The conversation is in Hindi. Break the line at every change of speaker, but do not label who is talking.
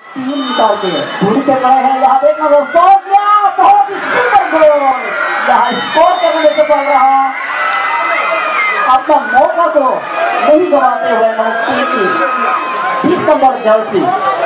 तीन निकाल के दूरी पे गए हैं। यहाँ देखना वो शॉट किया, बहुत ही सुंदर गोल। यहाँ स्कोर करने से पड़ रहा, अपना मौका को नहीं गवाते हुए नमक टीम की 20 नंबर जर्सी